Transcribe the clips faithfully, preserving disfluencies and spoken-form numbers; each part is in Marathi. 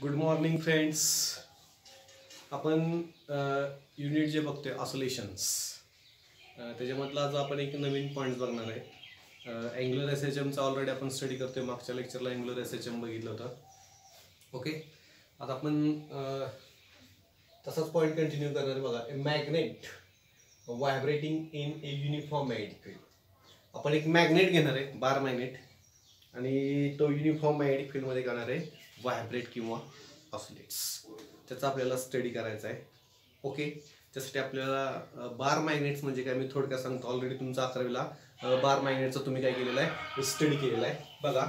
Good morning friends. आपण युनिट जे बघतोय ऑसोलेशन्स, त्याच्यामधला आज आपण एक नवीन पॉईंट बघणार आहे. अँग्युलर एस एच एमचा ऑलरेडी आपण स्टडी करतोय. मागच्या लेक्चरला अँग्युलर एस एच एम बघितलं होतं. ओके, आता आपण तसाच पॉईंट कंटिन्यू करणार आहे. बघा, a magnet vibrating in a uniform magnetic field. आपण एक मॅग्नेट घेणार आहे, बार मॅग्नेट, आणि तो युनिफॉर्म मॅग्नेटिक फील्डमध्ये करणार आहे व्हायब्रेट किंवा ऑसिलेट्स. त्याचा आपल्याला स्टडी करायचा आहे. ओके, त्यासाठी आपल्याला बार मॅग्नेट्स म्हणजे काय मी थोडक्यात सांगतो. ऑलरेडी तुमचा अकरावीला बार मॅग्नेटचा तुम्ही काय केलेला आहे, स्टडी केलेला आहे. बघा,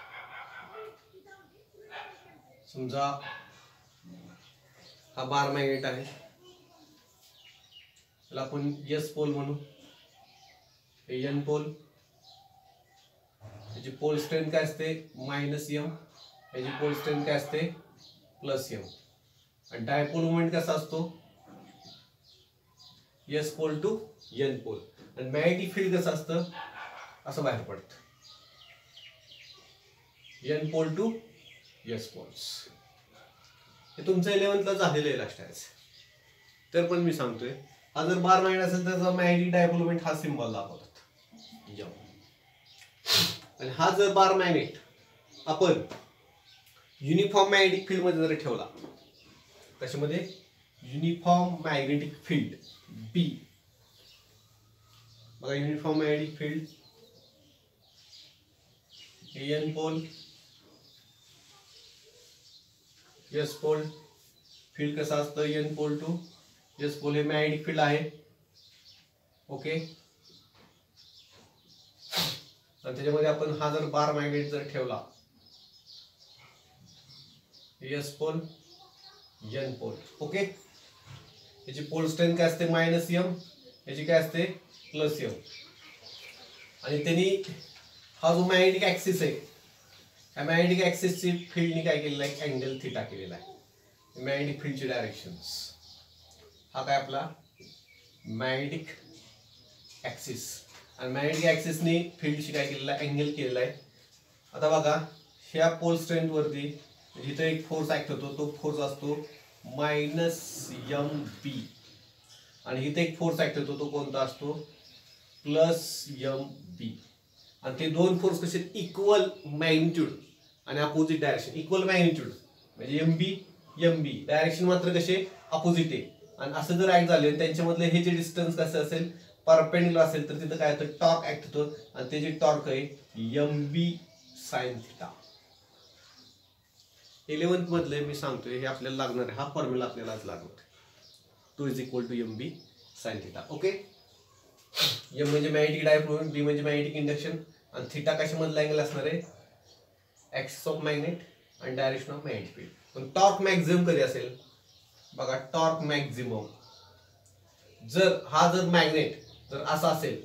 समजा हा बार मॅग्नेट आहे, त्याला आपण एस पोल म्हणू, एन पोल. याची पोल स्ट्रेंथ काय असते, मायनस एम. याची पोल स्ट्रेंथ काय असते, प्लस एम. आणि डायपोल मोमेंट कसा असतो, S pole to N pole. आणि मॅग्नेटिक फील्ड कसं असतं, असं बाहेर पडतं, N pole to S poles. हे तुमचं इलेव्हन्थला झालेलं आहे लक्षात. तर पण मी सांगतोय, हा जर बार मॅग्नेट असेल तर मॅग्नेटिक डायपोल मोमेंट हा सिम्बॉल दाखवतात एम. आणि हा जर बार मॅग्नेट आपण युनिफॉर्म मॅग्नेटिक फील्ड मध्ये जर ठेवला, त्याच्यामध्ये युनिफॉर्म मॅग्नेटिक फील्ड बी. बघा, uniform magnetic field N pole, S pole. Field कसा असतं, N pole to S pole. हे मॅग्नेटिक फील्ड आहे. ओके, आणि त्याच्यामध्ये आपण हा जर बार मॅग्नेट जर ठेवला, S pole N pole. Okay, याची पोल स्ट्रेंथ काय असते, मायनस एम. याची काय असते, प्लस एम. आणि त्यांनी हा जो मॅग्नेटिक ऍक्सिस आहे, या मॅग्नेटिक ऍक्सिसची फील्डनी काय केलेला आहे, अँगल थिटा केलेला आहे. मॅग्नेटिक फील्डची डायरेक्शन्स, हा काय आपला मॅग्नेटिक ऍक्सिस. आणि मॅग्नेटिक ऍक्सिसनी फील्डशी काय केलेला आहे, अँगल केलेला आहे. आता बघा, ह्या पोल स्ट्रेंथ वरती जिथे एक फोर्स ऍक्ट होतो, तो फोर्स असतो मायनस एम बी. आणि इथे एक फोर्स ऍक्ट होतो, तो कोणता असतो, प्लस एम बी. आणि ते दोन फोर्स कसे, इक्वल मॅग्निट्यूड आणि अपोजिट डायरेक्शन. इक्वल मॅग्निट्यूड म्हणजे M B M B, direction मात्र कसे अपोजिट आहे. आणि असं जर ऍक्ट झाले, त्यांच्यामधले हे जे डिस्टन्स कसं असेल, परपेंडिक्युलर असेल, तर तिथं काय होतं, टॉर्क ऍक्ट होतो. आणि ते जे टॉर्क आहे, M B sine theta. Eleventh मधले मी सांगतोय, हे आपल्याला लागणार आहे. हा फॉर्म्युला आपल्याला आज लागणार आहे. Tau is equal to M B sine theta. Okay, M म्हणजे मॅग्नेटिक डायपोल, बी म्हणजे मॅग्नेटिक इंडक्शन, आणि थिटा कशामधला अँगल असणार आहे, ऍक्सिस ऑफ मॅग्नेट आणि डायरेक्शन ऑफ मॅग्नेटिक फील्ड. पण टॉर्क मॅक्झिमम कधी असेल, बघा, टॉर्क मॅक्झिमम जर हा जर मॅग्नेट जर असा असेल,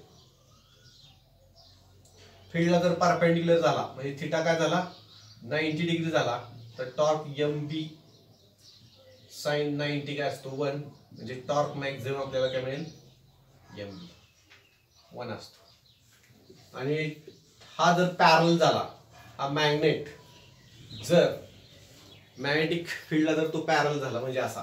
फील्डला जर परपेंडिक्युलर झाला, म्हणजे थिटा काय झाला, नाईन्टी डिग्री झाला, तर torque M B sine ninety काय असतो, वन. म्हणजे टॉर्क मॅक्झिमम आपल्याला काय मिळेल, एम बी वन असतो. आणि हा जर पॅरल झाला, हा मॅग्नेट जर मॅग्नेटिक फील्डला जर तो पॅरल झाला, म्हणजे असा,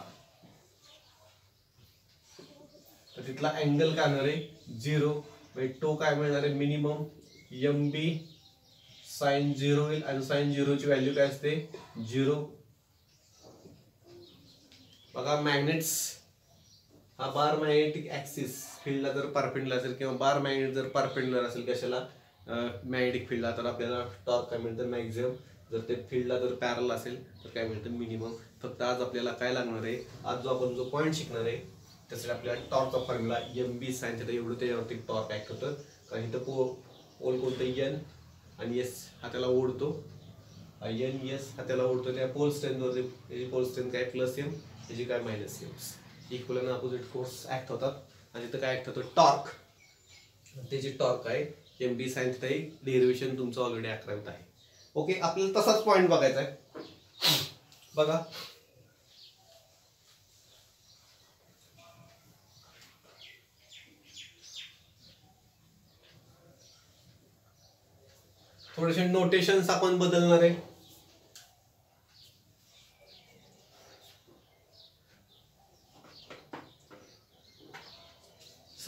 तर तिथला अँगल काय होणार आहे, झिरो. म्हणजे तो काय मिळणार आहे, minimum M B sine zero होईल. आणि साइन झिरोची व्हॅल्यू काय असते, झिरो. बघा, मॅग्नेट्स हा बार मॅग्नेटिक ऍक्सिस फील्डला जर परपेंडिक्युलर असेल, किंवा बार मॅग्नेट जर परपेंडिक्युलर असेल कशाला, मॅग्नेटिक फील्डला, तर आपल्याला टॉर्क काय मिळतं, मॅक्झिमम. जर ते फील्डला जर पॅरल असेल तर काय मिळतं, मिनिमम. फक्त आज आपल्याला काय लागणार आहे, आज जो आपण जो पॉईंट शिकणार आहे, त्यासाठी आपल्याला टॉर्कचा formula M B sine theta एवढं त्याच्यावरती टॉर्क ऍक्ट होतं. कारण इथं पो पोल कोणतं, एन, आणि एस हा त्याला ओढतो, एन एस हा त्याला ओढतो. त्या पोल स्ट्रेंथवरती, त्याची पोल स्ट्रेंथ काय, प्लस एम, त्याची काय, मायनस एम. इक्वल आणि अपोजिट फोर्स ऍक्ट होतात. आणि तिथं काय ऍक्ट होतं, टॉर्क. त्याची टॉर्क आहे M B sine theta. Derivation तुमचं ऑलरेडी अकरावीत आहे. ओके, आपल्याला तसाच पॉईंट बघायचा आहे. बघा, थोडेसे नोटेशन्स आपण बदलणार आहे.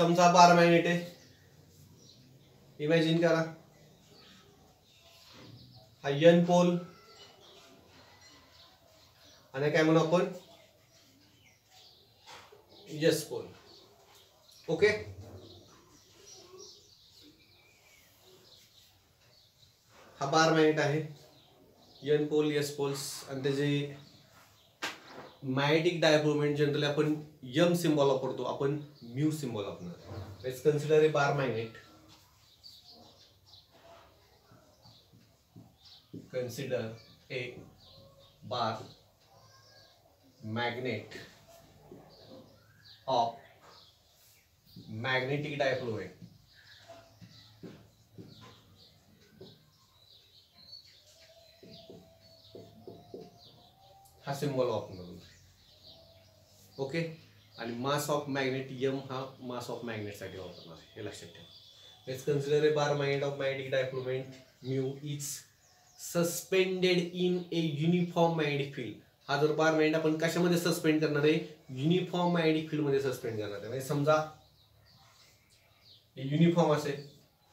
समजा बार मॅग्नेट आहे, इमॅजिन करा हा एन पोल आणि काय म्हणू आपण एस पोल. ओके, हा बार मॅग्नेट आहे, एन पोल एस पोल्स, आणि त्याचे मॅग्नेटिक डायपोल मोमेंट जनरली आपण एम सिम्बॉल वापरतो, आपण म्यू सिम्बॉल वापरणार. Let's consider a bar magnet. Consider a bar magnet of magnetic dipole moment. हा सिम्बॉल वापरून. ओके, आणि मास ऑफ मॅग्नेट एम हा मास ऑफ मॅग्नेट साठी वापरणार आहे, हे लक्षात ठेवा. Let's consider a bar magnet of magnetic dipole moment mu is suspended in a uniform magnetic field. हा जर बार मॅग्नेट आपण कशामध्ये सस्पेंड करणार आहे, युनिफॉर्म मॅग्नेटिक फील्ड मध्ये सस्पेंड करणार आहे. म्हणजे समजा युनिफॉर्म असेल,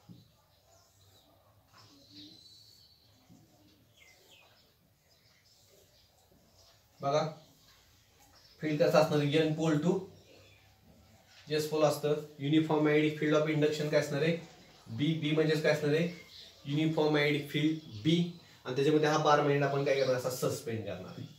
बघा फील्ड कसं असणार, N pole to S pole असतं. Uniform magnetic field of induction काय असणार आहे, बी. बी म्हणजेच काय असणार आहे, युनिफॉर्म मॅग्नेटिक फील्ड बी, आणि त्याच्यामध्ये हा बार मॅग्नेट आपण काय करणार, असा सस्पेंड करणार आहे.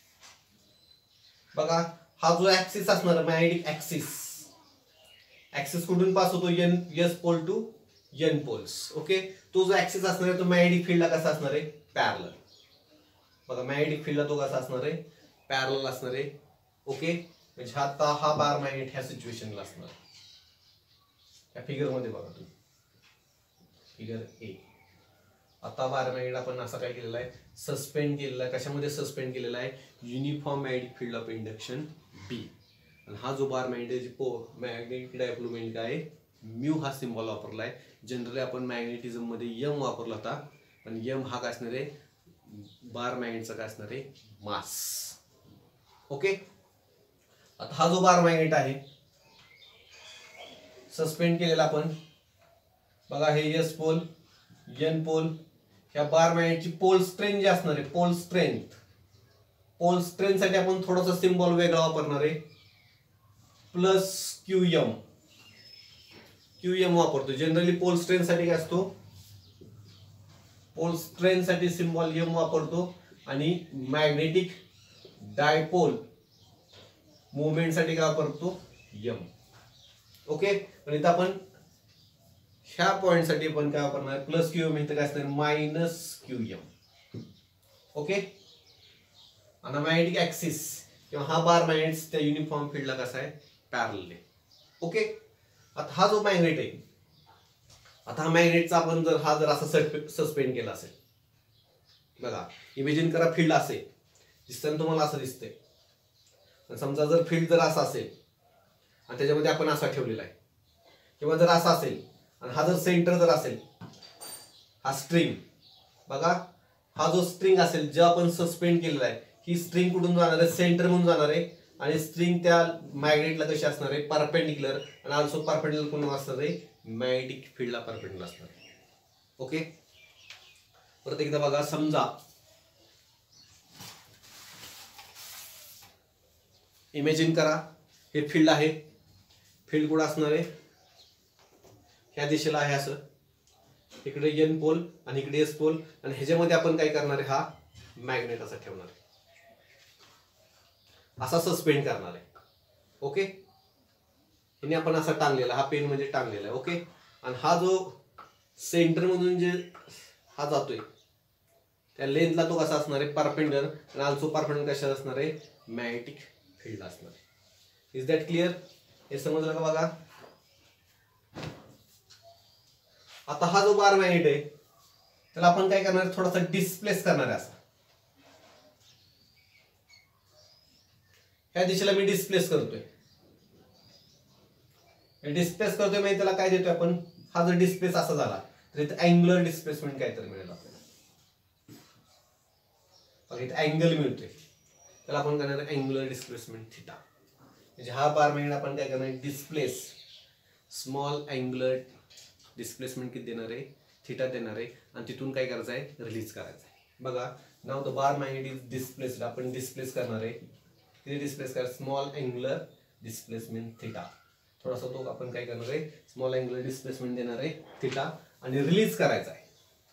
बघा हा जो ऍक्सिस असणार मॅग्नेटिक ऍक्सिस, ऍक्सिस कुठून पास होतो, N S pole to N poles. Okay, तो जो ऍक्सिस असणार आहे तो मॅग्नेटिक फील्डला कसा असणार आहे, पॅरलल. बघा मॅग्नेटिक फील्डला तो कसा असणार आहे, पॅरलल असणार आहे. ओके, म्हणजे आता हा बार मॅग्नेट ह्या सिच्युएशनला असणार. या फिगर मध्ये बघा तुम्ही, फिगर ए. आता बार मॅग्नेट आपण असा काय केलेला आहे, सस्पेंड केलेला आहे. कशामध्ये सस्पेंड केलेला आहे, uniform magnetic field of induction B. आणि हा जो bar magnet magnetic dipole moment काय आहे, म्यू हा सिम्बॉल वापरला आहे. जनरली आपण मॅग्नेटिझम मध्ये एम वापरला होता, पण एम हा काय असणार आहे, बार मॅग्नेटचा काय असणार आहे, मास. ओके, आता हा जो बार मॅग्नेट आहे सस्पेंड केलेला आपण, बघा हे एस पोल एन पोल, ह्या बार मॅग्नेटची पोल स्ट्रेंथ जी असणार आहे, पोल स्ट्रेंथ, पोल स्ट्रेंथ साठी आपण थोडासा सिम्बॉल वेगळा वापरणार आहे, plus Q M. Q M वापरतो जनरली पोल स्ट्रेंथ साठी. काय असतो, पोल स्ट्रेंथ साठी सिम्बॉल एम वापरतो, आणि मॅग्नेटिक डायपोल मुवमेंट साठी काय वापरतो, एम. ओके, पण इथं आपण ह्या पॉइंट साठी पण काय वापरणार, प्लस क्यू एम, इथं काय असणार मायनस क्यू एम. ओके, आणि मॅग्नेटिक ऍक्सिस किंवा हा बार मॅग्नेट त्या युनिफॉर्म फील्डला कसा आहे, पॅरलल आहे. ओके, आता हा जो मॅग्नेट आहे, आता हा मॅग्नेटचा आपण जर हा जर असा सस्पेंड केला असेल, बघा इमेजिन करा फील्ड असेल, दिसतं तुम्हाला असं दिसतंय. समजा जर फील्ड जर असा असेल आणि त्याच्यामध्ये आपण असा ठेवलेला आहे, किंवा जर असा असेल आणि हा जर सेंटर जर असेल, हा स्ट्रिंग, बघा हा जो स्ट्रिंग असेल जो आपण सस्पेंड केलेला आहे, ही स्ट्रिंग कुठून जाणार आहे, सेंटर म्हणून जाणार आहे. आणि स्ट्रिंग त्या मॅग्नेटला कशी असणार आहे, परपेंडिक्युलर, आणि ऑल्सो परपेंडिक्युलर कोण असणार आहे, मॅग्नेटिक फील्डला परपेंडिक्युलर असणार आहे. ओके, परत एकदा बघा, समजा इमेजिन करा हे फील्ड आहे, फील्ड कुठं असणार आहे, ह्या दिशेला आहे असं, इकडे एन पोल आणि इकडे एस पोल, आणि ह्याच्यामध्ये आपण काय करणार आहे, हा मॅग्नेट असा ठेवणार आहे, असा सस्पेंड करणार आहे. ओके, हिने आपण असा टांगलेला, हा पेन म्हणजे टांगलेला आहे. ओके, आणि हा जो सेंटर मधून जे हा जातोय त्या लेंथला तो कसा असणार आहे, परपेंडिक्युलर, आणि ऑल्सो परपेंडिक्युलर कशा असणार आहे, मॅग्नेटिक फील्ड असणार आहे. इज दॅट क्लिअर, हे समजलं का? बघा आता हा जो बार मॅग्नेट आहे त्याला आपण काय करणार, थोडासा डिस्प्लेस करणार आहे. असा ह्या दिशेला मी डिस्प्लेस करतोय, डिस्प्लेस करतोय म्हणजे त्याला काय देतोय आपण, हा जर डिस्प्लेस असा झाला तर इथे अँग्युलर डिस्प्लेसमेंट काहीतरी मिळेल आपल्याला. इथे अँगल मिळतोय, त्याला आपण करणार अँग्युलर डिस्प्लेसमेंट थिटा. म्हणजे हा बार मॅग्नेट आपण काय करणार, डिस्प्लेस स्मॉल अँगुलर डिस्प्लेसमेंट किती देणार आहे, थिटा देणार आहे, आणि तिथून काय करायचं आहे, रिलीज करायचं आहे. बघा, now the bar magnet is displaced, आपण डिस्प्लेस करणार आहे, किती डिस्प्लेस करा, स्मॉल अँगुलर डिस्प्लेसमेंट थिटा. थोडासा तो आपण काय करणार आहे, स्मॉल अँगुलर डिस्प्लेसमेंट देणार आहे थिटा, आणि रिलीज करायचा आहे.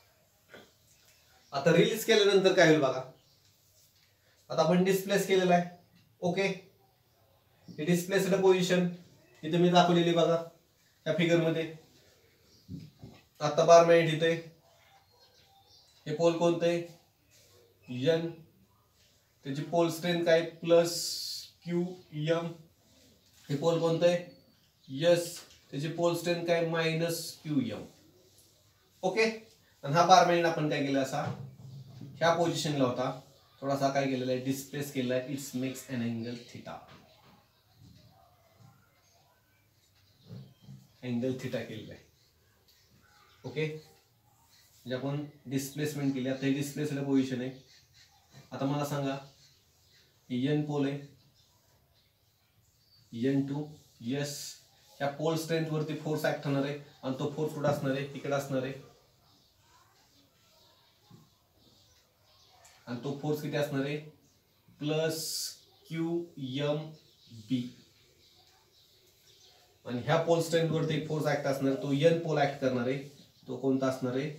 आता रिलीज केल्यानंतर काय होईल बघा, आता आपण डिस्प्लेस केलेला आहे. ओके, ही डिस्प्लेस्ड पोझिशन इथे मी दाखवलेली बघा या फिगर मध्ये. आता बार मॅग्नेट इथे, हे पोल कोणते, एन, त्याची पोल स्ट्रेंथ काय प्लस क्यू एम. हे पोल कोणते, यस, त्याची पोल स्ट्रेंथ काय मायनस क्यू एम. ओके, आणि हा बार मॅग्नेट आपण काय केलं, असा ह्या पोझिशनला होता, थोडासा काय केलेला आहे, डिस्प्लेस केलेला आहे. It's makes an angle theta, angle theta केलेला आहे. ओके, म्हणजे आपण डिस्प्लेसमेंट केली. आता हे डिस्प्लेसड पोझिशन आहे. आता मला सांगा, एन पोल आहे, एन टू, यस, ह्या पोल स्ट्रेंथ वरती फोर्स ऍक्ट होणार आहे, आणि तो फोर्स कुठे असणार आहे, इकडे असणार आहे, आणि तो फोर्स किती असणार आहे, प्लस क्यू एम बी. आणि ह्या पोल स्ट्रेंथ वरती एक फोर्स ऍक्ट असणार, तो एन पोल ऍक्ट करणार आहे, तो कोणता असणार आहे,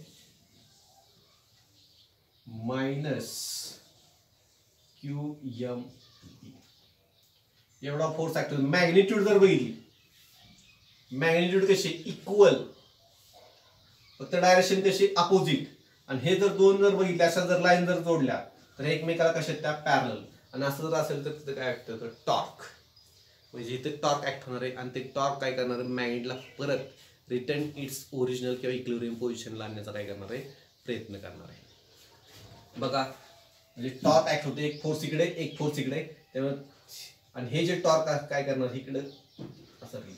मायनस क्यू एम बी. एवढा फोर्स ऍक्ट. मॅग्निट्यूड जर बघितली, मॅग्निट्यूड कशी इक्वल, फक्त डायरेक्शन कशी अपोजिट. आणि हे जर दोन जर बघितले, अशा जर लाईन जर जोडल्या तर एकमेकाला कशा त्या पॅरलल. आणि असं जर असेल तर तिथे काय ऍक्ट होतं, टॉर्क. म्हणजे इथे टॉर्क ऍक्ट होणार आहे, आणि ते टॉर्क काय करणार आहे, मॅग्नेटला परत रिटर्न इट्स ओरिजिनल किंवा इक्विलिब्रियम पोझिशनला आणण्याचा काय करणार आहे, प्रयत्न करणार आहे. बघा, म्हणजे टॉर्क ऍक्ट होते, एक फोर्स इकडे, एक फोर्स इकडे, त्यामुळे, आणि हे जे टॉर्क काय करणार, इकडे असं राहील.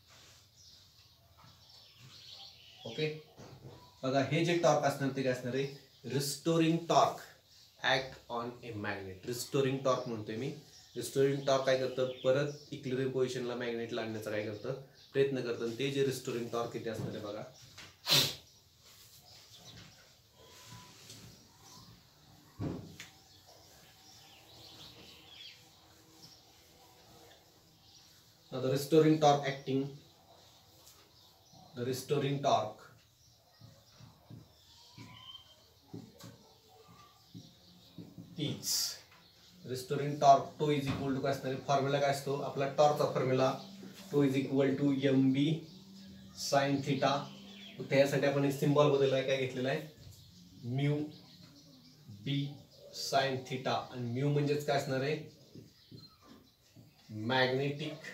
ओके, बघा, हे जे टॉर्क असणार ते काय असणार आहे, restoring torque act on a magnet. Restoring torque म्हणतोय मी. रिस्टोरिंग टॉर्क काय करतं, परत इक्विलिब्रियम पोझिशनला मॅग्नेटला आणण्याचा काय करतं, प्रयत्न करतं. आणि ते जे रिस्टोरिंग टॉर्क किती असणार आहे बघा, now the restoring torque acting, the restoring torque is restoring torque tau is equal to काय असणार, फॉर्म्युला काय असतो आपला टॉर्कचा formula, tau is equal to M B sine theta. त्यासाठी आपण एक सिम्बॉल बदलला आहे, काय घेतलेला आहे, म्यू बी साइन थिटा. आणि म्यू म्हणजेच काय असणार आहे, मॅग्नेटिक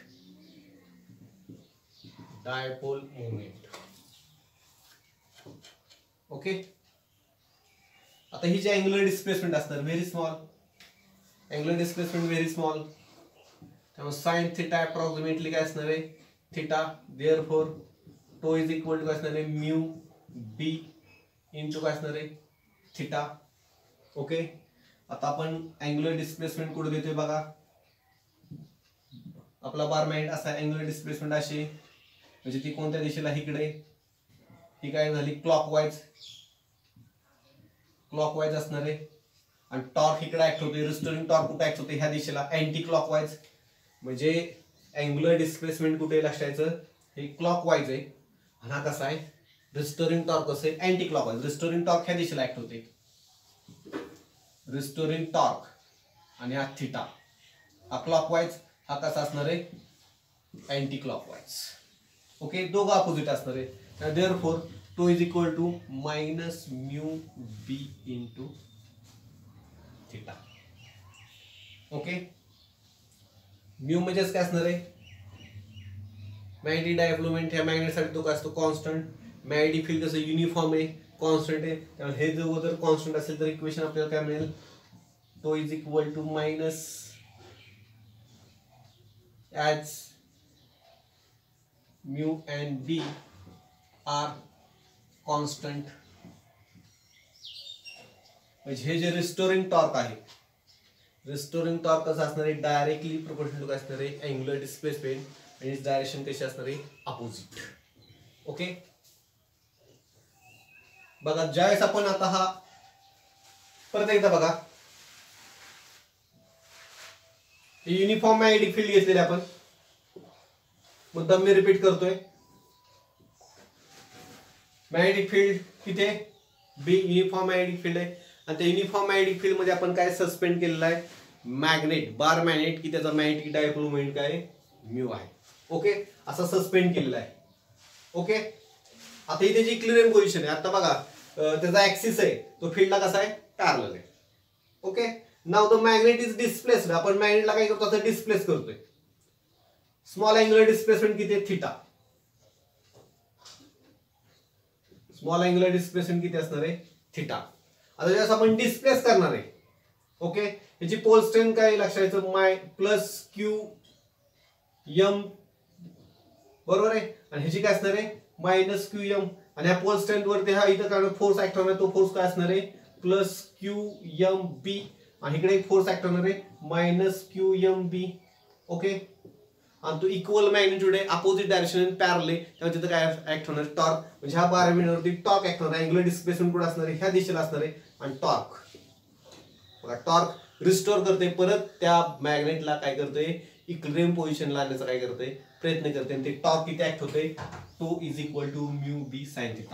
डायपोल मोमेंट. ओके, आता ही जी अँगुलर डिस्प्लेसमेंट असणार very small, angular displacement very small, त्यामुळे साइन थिटा अप्रॉक्सिमेटली काय असणार आहे, theta. Therefore tau is equal to काय असणार आहे, म्यू बी इंटू काय असणार आहे, थिटा. ओके, आता आपण अँगुलर डिस्प्लेसमेंट कुठे देतोय बघा, आपला बार मॅग्नेट असा अँगुलर डिस्प्लेसमेंट अशी, म्हणजे ती कोणत्या दिशेला, इकडे, ही काय झाली क्लॉकवाईज, क्लॉकवाईज असणार आहे. आणि टॉर्क इकडे ऍक्ट होते, रिस्टोरिंग टॉर्क कुठे ऍक्ट होते, ह्या दिशेला अँटी क्लॉकवाईज. म्हणजे अँगुलर डिस्प्लेसमेंट कुठे लक्षायचं, हे क्लॉकवाईज आहे, आणि हा कसा आहे, रिस्टोरिंग टॉर्क कसं आहे, अँटी क्लॉकवाईज. रिस्टोरिंग टॉर्क ह्या दिशेला ऍक्ट होते, रिस्टोरिंग टॉर्क, आणि हा थिटा, हा क्लॉकवाईज, हा कसा असणार आहे, अँटी क्लॉकवाईज. ओके, दोघं अपोजिट असणार आहे. Therefore tau is equal to minus mu B into theta. Okay, mu म्हणजेच काय असणार आहे, मॅग्नेटिक डायपोल मोमेंट. ह्या मॅग्नेटसाठी तो काय असतो, कॉन्स्टंट. मॅग्नेटिक फील्ड कसं युनिफॉर्म आहे, कॉन्स्टंट आहे, त्यामुळे हे जर कॉन्स्टंट असेल तर इक्वेशन आपल्याला काय मिळेल, tau is equal to minus as mu and b are constant. म्हणजे हे जे रिस्टोरिंग टॉर्क आहे, रिस्टोरिंग टॉर्क कसं असणार आहे, डायरेक्टली प्रोपोर्शनल टू काय असणार आहे, अँगुलर डिस्प्लेसमेंट. आणि डायरेक्शन कशी असणार आहे अपोजिट. ओके बघा ज्यावेळेस आपण आता हा परत एकदा बघा युनिफॉर्म मॅग्नेटिक फील्ड घेतलेले आपण मुद्दाम मी रिपीट करतोय. मॅग्नेटिक फील्ड किती आहे बी युनिफॉर्म मॅग्नेटिक फील्ड आहे आणि त्या युनिफॉर्म मॅग्नेटिक फील्ड मध्ये आपण काय सस्पेंड केलेलं आहे मॅग्नेट बार मॅग्नेट की त्याचा मॅग्नेटिक डायपोल मोमेंट काय म्यू आहे. ओके असं सस्पेंड केलेलं आहे. ओके आता इथे जी इक्विलिब्रियम पोझिशन आहे आता बघा त्याचा ऍक्सिस आहे तो फील्डला कसा आहे पॅरलल आहे. Okay now the magnet is displaced. आपण मॅग्नेटला काय करतो आता डिस्प्लेस करतोय. स्मॉल अँग्युलर डिस्प्लेसमेंट किती आहे थिटा. स्मॉल अँग्युलर डिस्प्लेसमेंट किती असणार आहे थिटा. आता ज्यावेळेस आपण डिस्प्लेस करणार आहे ओके याची पोल स्ट्रेंथ काय लक्षात घ्यायचं माय प्लस क्यू एम बरोबर आहे आणि ह्याची काय असणार आहे मायनस क्यू एम आणि ह्या पोल स्ट्रेंथ वरती हा इथं काय फोर्स ऍक्ट होणार तो फोर्स काय असणार आहे प्लस क्यू एम बी आणि इकडे एक फोर्स ऍक्ट होणार आहे minus Q M B. Okay आणि तो इक्वल मॅग्निट्यूड आहे अपोजिट डायरेक्शन पॅरल आहे त्यामुळे तिथं काय ऍक्ट होणार टॉर्क म्हणजे ह्या बारा मिनिटावरती टॉर्क ऍक्ट होणार अँग्युलर डिस्प्लेसमेंट कुठे असणार आहे ह्या दिशेला असणार आहे आणि टॉर्क बघा टॉर्क रिस्टोर करते परत त्या मॅग्नेटला काय करते इक्विलिब्रियम पोझिशनला आणण्याचा काय करते प्रयत्न करते आणि ते टॉर्क किती ऍक्ट होते tau is equal to mu B sine theta.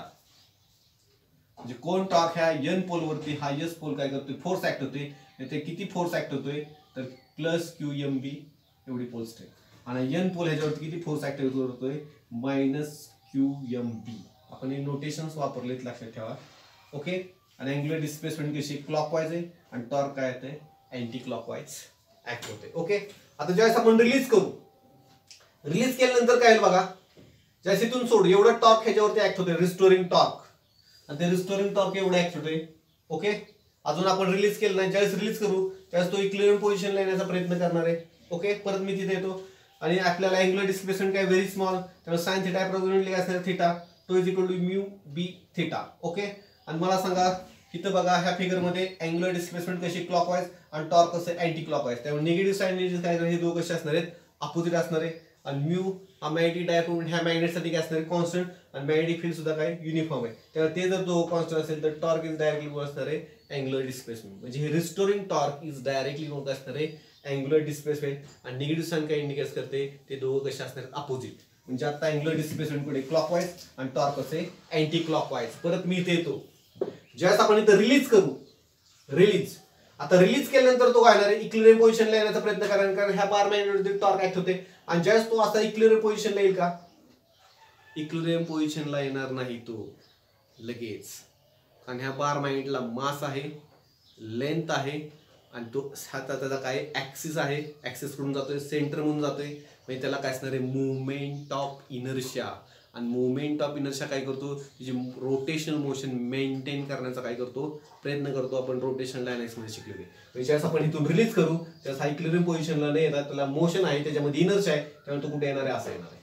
म्हणजे कोण टॉर्क ह्या एन पोल वरती हा एस पोल काय करतोय फोर्स ऍक्ट होतोय ते किती फोर्स ऍक्ट होतोय तर प्लस क्यू एम बी एवढी पोल स्ट्रेंथ आणि एन पोल ह्याच्यावरती किती फोर्स ऍक्ट होतोय मायनस क्यू एम बी. आपण हे नोटेशन्स वापरलेत लक्षात ठेवा. ओके आणि अँग्युलर डिस्प्लेसमेंट कशी क्लॉकवाईज आहे आणि टॉर्क काय येते अँटी क्लॉकवाईज ऍक्ट होते. ओके आता ज्यावेळेस आपण रिलीज करू रिलीज केल्यानंतर काय बघा ज्यावेळेस इथून सोड एवढं टॉर्क ह्याच्यावरती ऍक्ट होते रिस्टोरिंग टॉर्क आणि ते रिस्टोरिंग टॉर्क एवढं ऍक्ट होते. ओके अजून आपण रिलीज केलं नाही ज्यावेळेस रिलीज करू त्यावेळेस तो इक्विलिब्रियम पोझिशनला येण्याचा प्रयत्न करणार आहे. ओके परत मी तिथे येतो आणि आपल्याला अँग्युलर डिस्प्लेसमेंट काय व्हेरी स्मॉल त्यामुळे साइन थिटा अप्रॉक्सिमेटली असणार theta tau is equal to mu B theta. Okay आणि मला सांगा इथं बघा ह्या फिगर मध्ये अँग्युलर डिस्प्लेसमेंट कशी क्लॉकवाईज आणि टॉर्क कसं अँटी क्लॉकवाईज त्यामुळे निगेटिव्ह साइन काय हे दोघं कसे असणार आहेत अपोजिट असणार आहे आणि म्यू हा मॅग्नेटिक डायपोल ह्या मॅग्नेटसाठी काय असणार आहे कॉन्स्टंट आणि मॅग्नेटिक फील्ड सुद्धा काय युनिफॉर्म आहे त्यामुळे ते जर दोघं कॉन्स्टंट असेल तर टॉर्क इज डायरेक्टली असणार आहे अँग्युलर डिस्प्लेसमेंट. म्हणजे हे रिस्टोरिंग टॉर्क इज डायरेक्टली कोणतं असणार आहे अँग्युलर डिस्प्लेसमेंट आणि निगेटिव्ह साइन काय इंडिकेट करते ते दोघं कसे असणार अपोजिट. म्हणजे आता अँग्युलर डिस्प्लेसमेंट कुठे क्लॉकवाईज आणि टॉर्क असे अँटी क्लॉकवाईज. परत मी इथे येतो ज्यावेळेस आपण इथं रिलीज करू रिलीज आता रिलीज केल्यानंतर तो काय येणार आहे इक्विलिब्रियम पोझिशनला येण्याचा प्रयत्न करा कारण ह्या बार मॅग्नेटवरती टॉर्क ऍक्ट होते आणि ज्यावेळेस तो असा इक्विलिब्रियम पोझिशनला येईल का इक्विलिब्रियम पोझिशनला येणार नाही तो लगेच कारण ह्या बार मॅग्नेटला मास आहे लेंथ आहे आणि तो हाता त्याचा काय ऍक्सिस आहे ऍक्सिस कडून जातोय सेंटर म्हणून जातोय म्हणजे त्याला काय असणार आहे मुवमेंट ऑफ इनर्शिया आणि मुवमेंट ऑफ इनर्शिया काय करतो तिची रोटेशनल मोशन मेंटेन करण्याचा काय करतो प्रयत्न करतो आपण रोटेशनल डायनॅमिक्स मध्ये शिकलेले. म्हणजे ज्यावेळेस आपण इथून रिलीज करू त्यावेळेस हा इक्विलिब्रियम पोझिशनला नाही येतात त्याला मोशन आहे त्याच्यामध्ये इनर्शिया आहे त्यामुळे तो कुठे येणार आहे असं येणार आहे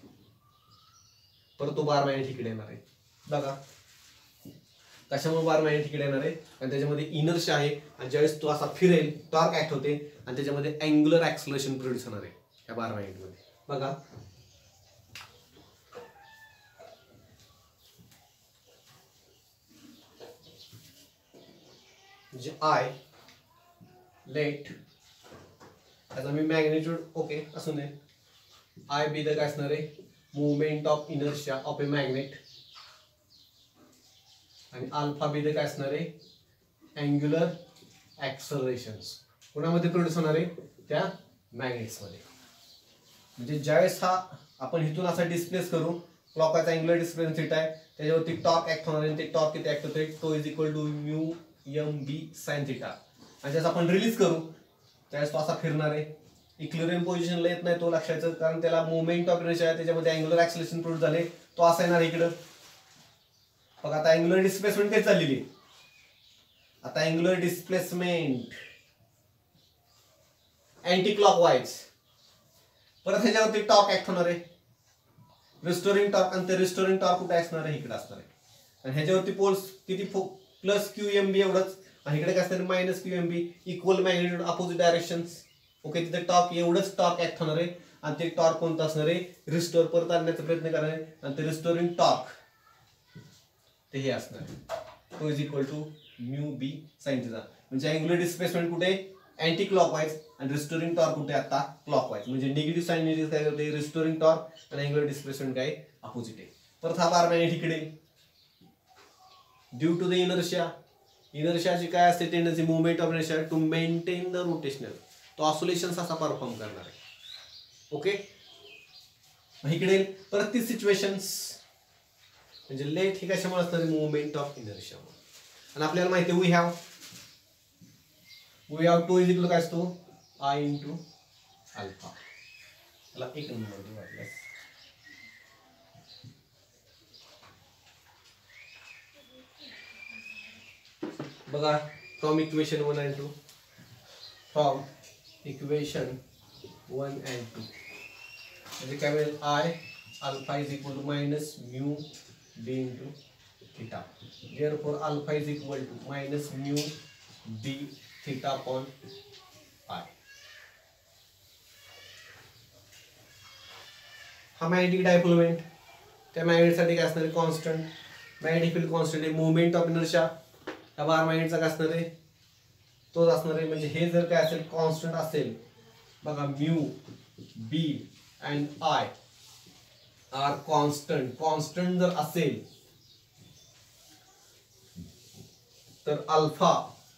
परत तो बार मॅग्नेट इकडे येणार आहे. बघा कशामुळे बार मॅग्नेट इकडे येणार आहे आणि त्याच्यामध्ये इनर्शिया आहे आणि ज्यावेळेस तो असा फिरेल टॉर्क ऍक्ट होते आणि त्याच्यामध्ये अँग्युलर ऍक्सलरेशन प्रोड्यूस होणार आहे या बार मॅग्नेटमध्ये. बघा म्हणजे आय लेट त्याचा मी मॅग्नेट्यूड ओके असू नये आय बी द काय असणार आहे moment of inertia of a magnet आणि अल्फा बी द काय असणार आहे अँग्युलर ऍक्सलरेशन्स कोणामध्ये प्रोड्यूस होणार आहे त्या मॅग्नेट्समध्ये. म्हणजे ज्यावेळेस हा आपण इथून असा डिस्प्लेस करू क्लॉकवाईज अँग्युलर डिस्प्लेसमेंट थिटा आहे त्याच्यावरती टॉर्क ऍक्ट होणार आहे ते टॉर्क किती ऍक्ट होते tau is equal to mu M B sine theta आणि ज्यास आपण रिलीज करू त्यावेळेस तो असा फिरणार आहे इक्विलिब्रियम पोझिशनला येत नाही तो लक्षायचं कारण त्याला मुवमेंट ऑफ इनर्शिया आहे त्याच्यामध्ये अँग्युलर ऍक्सलरेशन प्रोड्यूस झाले तो असा येणार इकडं. बघा आता अँग्युलर डिस्प्लेसमेंट काय चाललेली आहे आता अँग्युलर डिस्प्लेसमेंट अँटी क्लॉकवाईज परत ह्याच्यावरती टॉर्क ऍक्ट होणार आहे रिस्टोरिंग टॉर्क आणि ते रिस्टोरिंग टॉर्क कुठे असणार आहे इकडे असणार आहे आणि ह्याच्यावरती पोल्स किती प्लस क्यू एम बी एवढंच आणि इकडे काय असणार minus Q M B equal magnitude opposite directions. Okay तिथे टॉर्क एवढंच टॉर्क ऍक्ट होणार आहे आणि ते टॉर्क कोणतं असणार आहे, रिस्टोर परत आणण्याचा प्रयत्न करणार आहे आणि ते रिस्टोरिंग टॉर्क ते हे असणार आहे, tau is equal to mu B sine theta. म्हणजे अँग्युलर डिस्प्लेसमेंट कुठे, अँटी क्लॉकवाईज, आणि रिस्टोरिंग टॉर्क कुठे आता क्लॉकवाईज. म्हणजे निगेटिव्ह साइन काय करते, रिस्टोरिंग टॉर्क, आणि अँग्युलर डिस्प्लेसमेंट काय अपोजिट आहे. परत हा बार मॅग्नेट इकडे, ड्यू टू द इनर्शिया, इनर्शियाची काय असते tendency, moment of inertia to maintain the rotational, तो ऑसोलेशन्स असा परफॉर्म करणार आहे. ओके, इकडे परत ती सिच्युएशन्स म्हणजे लेट हे कशामुळे असणार, मुवमेंट ऑफ इनर्शिया. आणि आपल्याला माहिती आहे we have we have tau is equal काय असतो, आय इंटू अल्फा. त्याला एक नंबर देऊ वाटल्यास. बघा from equation one and two, from equation one and two म्हणजे काय मिळेल, I alpha is equal to minus mu B into theta. Therefore alpha is equal to minus mu B theta upon I. हा मॅग्नेटिक डायपोल मोमेंट, त्या मॅग्नेटसाठी काय असणार आहे, कॉन्स्टंट मॅग्नेटिक फील्ड कॉन्स्टंट आहे. मुवमेंट ऑफ इनर्शिया त्या बार मॅग्नेटचा काय असणार आहे, तोच असणार आहे. म्हणजे हे जर काय असेल, कॉन्स्टंट असेल, बघा mu B and I are constant, constant जर असेल तर अल्फा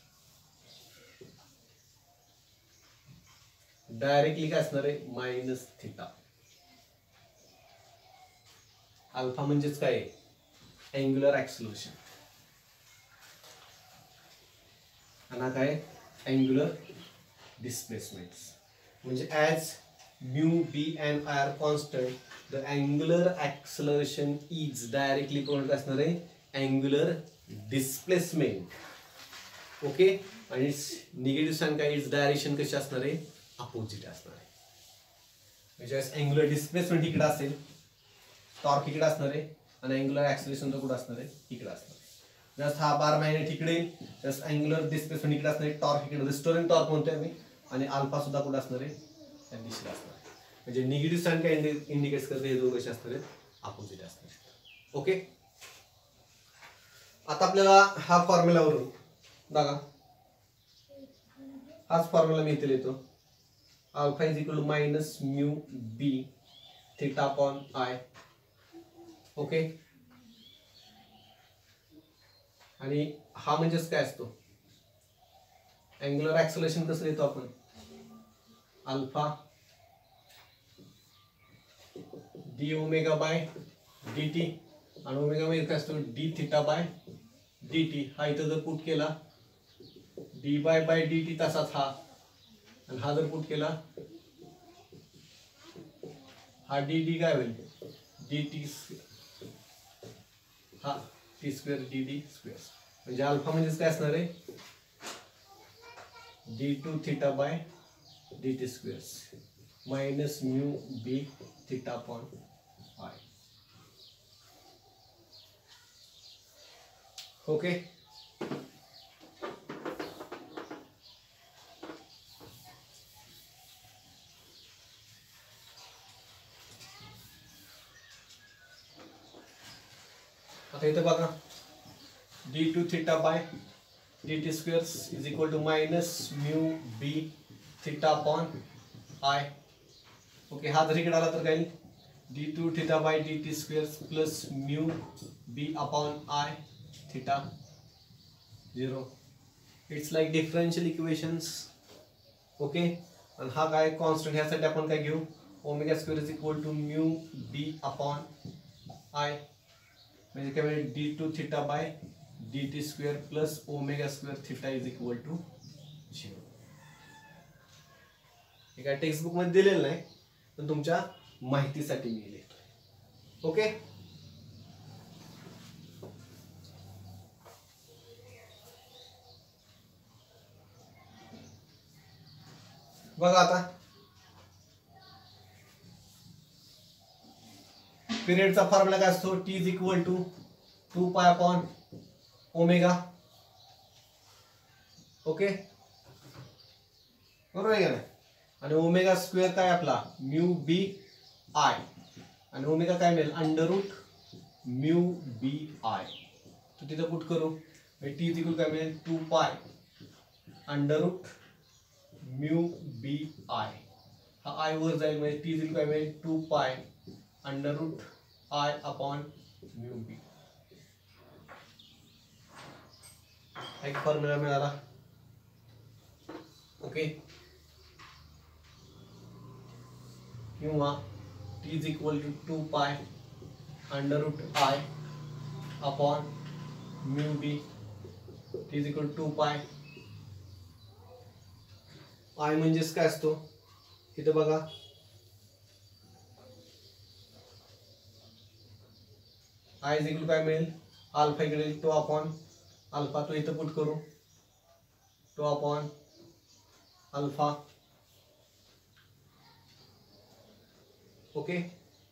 डायरेक्टली काय असणार आहे, मायनस थिटा. अल्फा म्हणजेच काय, अँग्युलर ऍक्सिलरेशन, आणि काय अँग्युलर डिस्प्लेसमेंट. म्हणजे as mu B and I are constant, the angular acceleration is directly कोण असणार आहे, अँग्युलर डिस्प्लेसमेंट. ओके, आणि निगेटिव्ह साइन काय, इट्स डायरेक्शन कशी असणार आहे, अपोजिट असणार आहे. म्हणजे अँग्युलर डिस्प्लेसमेंट इकडे असेल, टॉर्क इकडे असणार आहे, आणि अँग्युलर ऍक्सिलरेशन तर कुठे असणार आहे, इकडे असणार आहे. जस्ट हा बार मॅग्नेट इकडे, जस्ट अँग्युलर डिस्प्लेसमेंट इकडे असणार आहे, टॉर्क इकडे, रिस्टोरिंग टॉर्क म्हणतोय आम्ही, आणि अल्फा सुद्धा कुठे असणार आहे, त्या दिशेला असणार आहे. म्हणजे निगेटिव्ह साइन काय इंडिकेट करते, हे दोन कसे असणार आहेत, अपोजिट असणार आहेत. ओके, आता आपल्याला हा फॉर्म्युलावरून बघा, हाच फॉर्म्युला मी इथे लिहितो, alpha is equal to minus mu B theta upon I. Okay, आणि हा म्हणजेच काय असतो, अँग्युलर ऍक्सिलरेशन कसं लिहितो आपण, alpha D omega by D T, आणि ओमेगा मध्ये काय असतो, D theta by D T. हा इथं जर पुट केला, D by by D T तसाच हा, आणि हा जर पुट केला, हा डी डी काय होईल, डी टी, हा T square D D square. म्हणजे अल्फा म्हणजेच काय असणार आहे, D two theta by D T square minus mu B theta upon I. Okay, आता इथे बघा, D two theta by D T square is equal to minus mu B theta upon I. Okay, हा जर इकडे आला तर काय, D two theta by D T square plus mu B upon I theta zero. It's like differential equations. Okay, आणि हा काय कॉन्स्टंट, ह्यासाठी आपण काय घेऊ, omega square is equal to mu B upon I. म्हणजे काय म्हणजे D two theta by D T square plus omega square theta is equal to zero. हे काय टेक्स्टबुक मध्ये दिलेलं नाही, पण तुमच्या माहितीसाठी मी लिहितोय. ओके, बघा आता पिरियडचा फॉर्म्युला काय असतो, T is equal to two pi upon omega. Okay, बरोबर आहे का नाही. आणि ओमेगा स्क्वेअर काय आपला म्यू बी आय, आणि ओमेगा काय मिळेल under root mu B I. तर तिथं पुट करू टी इज इक्वल काय मिळेल two pi under root mu B I. हा आय वर जाईल म्हणजे टी इज इक्वल काय मिळेल two pi under root I upon mu B. एक फॉर्म्युला मिळाला. ओके, किंवा T is equal to two pi under root I upon mu B. T is equal to pi, I म्हणजेच काय असतो इथं बघा आय इज इक्वल काय मिळेल अल्फा इकडे टू अपॉन अल्फा, तो इथं पुट करू टू अपॉन अल्फा. ओके,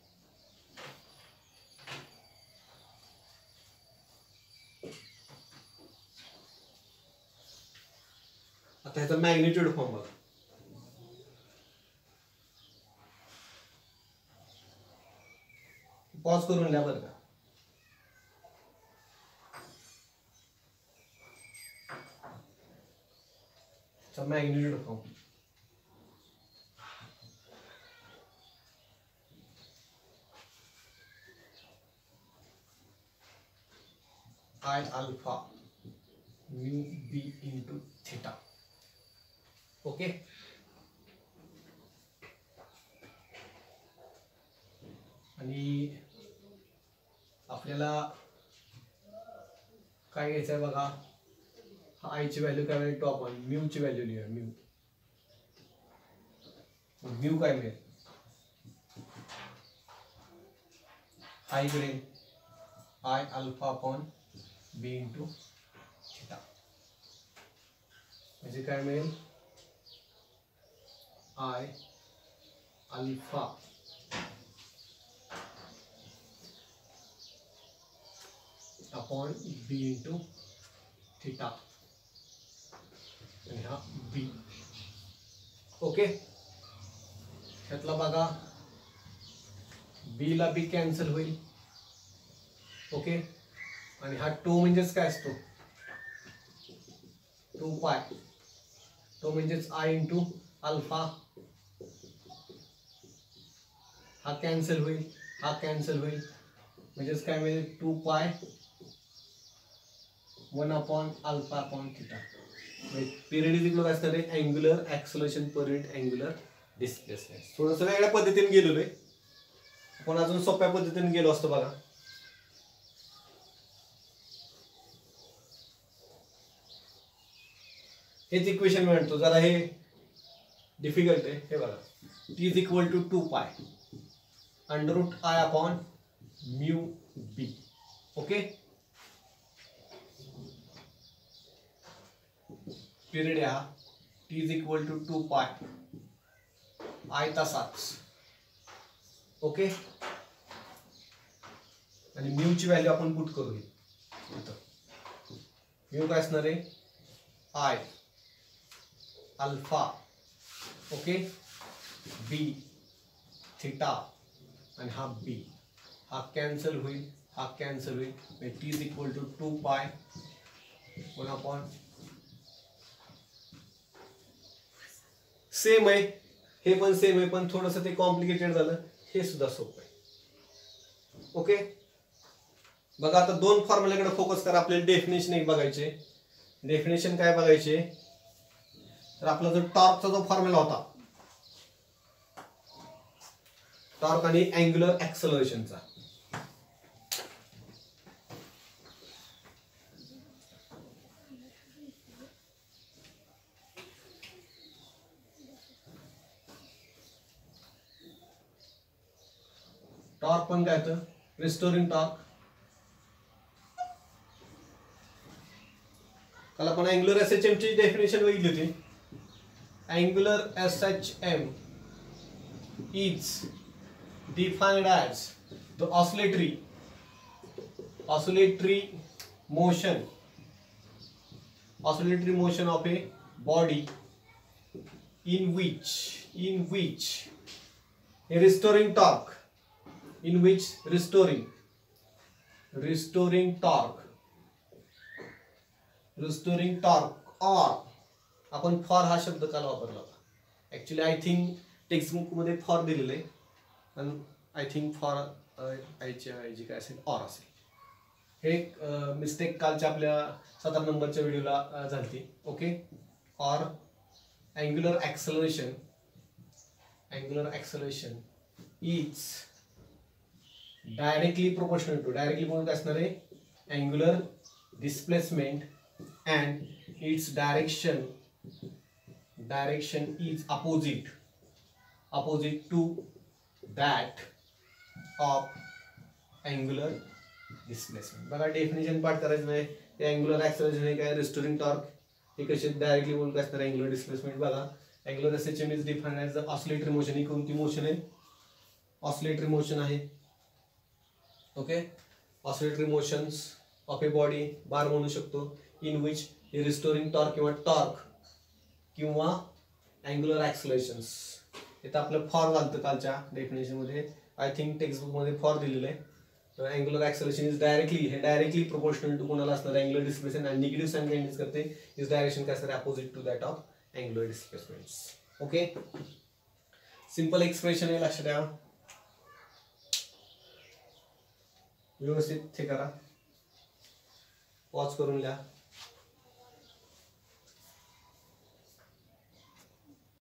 आता ह्याचा मॅग्निट्यूड फॉर्म बघा. पॉज करून लिहा बरं का. Magnitude form I alpha mu B into theta. Okay, आणि आपल्याला काय घ्यायचं आहे बघा, हा आयची व्हॅल्यू काय मिळेल टू अपॉन म्यू ची व्हॅल्यू लिहूया. म्यू म्यू काय मिळेल आय इकडे I alpha upon B into theta, म्हणजे काय मिळेल I alpha upon B into theta, आणि हा बी. ओके, त्यातला बघा बी ला बी कॅन्सल होईल. ओके, आणि हा टू म्हणजेच काय असतो टू पाय, तो म्हणजेच आय इंटू अल्फा, हा कॅन्सल होईल हा कॅन्सल होईल म्हणजेच काय मिळेल two pi one upon alpha upon theta. Period is equal काय असणार आहे angular acceleration per unit angular displacement. थोडंसं वेगळ्या पद्धतीने गेलेलो आहे, आपण अजून सोप्या पद्धतीने गेलो असतो बघा. हेच इक्वेशन म्हणतो, जरा हे डिफिकल्ट आहे. हे बघा T is equal to two pi under root I upon mu B. Okay, period आहे हा. T is equal to two pi I तासाच. ओके, आणि म्यू ची व्हॅल्यू आपण पुट करू. म्यू काय असणार आहे I alpha, okay, B theta, आणि हा बी, हा कॅन्सल होईल हा कॅन्सल होईल. T is equal to two pi one upon same आहे, हे पण सेम आहे, पण थोडंसं ते कॉम्प्लिकेटेड झालं. हे सुद्धा सोपं आहे. ओके, बघा आता दोन फॉर्म्युल्याकडे फोकस करा. आपल्याला डेफिनेशन एक बघायचे. डेफिनेशन काय बघायचे तर आपला जो टॉर्कचा जो फॉर्म्युला होता, टॉर्क आणि अँग्युलर ऍक्सलरेशनचा, टॉर्क पण काय होतं रिस्टोरिंग टॉर्क. काल आपण अँग्युलर एस एच एम ची डेफिनेशन बघितली होती. Angular S H M is defined as the oscillatory oscillatory motion oscillatory motion of a body in which in which a restoring torque in which restoring restoring torque restoring torque or आपण फॉर हा शब्द काल वापरला होता ऍक्च्युली आय थिंक टेक्स्टबुक मध्ये फॉर दिलेलं आहे पण आय थिंक फॉर आयच्या ऐवजी काय असेल ऑर असेल हे मिस्टेक कालच्या आपल्या सतरा नंबरच्या व्हिडिओला झाली ओके और angular acceleration angular acceleration is directly proportional to directly म्हणून काय असणार आहे angular displacement and its direction direction is opposite opposite to that of angular displacement बघा डेफिनेशन पाठ करायचं नाही ते angular acceleration हे काय restoring torque हे कसे डायरेक्टली बोलून काय असणार अँग्युलर डिस्प्लेसमेंट बघा angular SHM is defined as the oscillatory motion ही कोणती मोशन आहे ऑसिलेटरी मोशन आहे okay oscillatory motions of a body बार म्हणू शकतो इन विच हे रिस्टोरिंग टॉर्क किंवा टॉर्क किंवा अँग्युलर ॲक्सलरेशन्स इथं आपलं फॉर घालतं कालच्या डेफिनेशनमध्ये आय थिंक टेक्स्टबुकमध्ये फॉर दिलेलं आहे angular acceleration is directly हे directly proportional to कोणाला असणार angular displacement आणि negative sign काय इंडिकेट करते इस डायरेक्शन काय असणार opposite to that of angular displacements okay simple expression आहे लक्षात ठेवा व्यवस्थित हे करा पॉज करून लिहा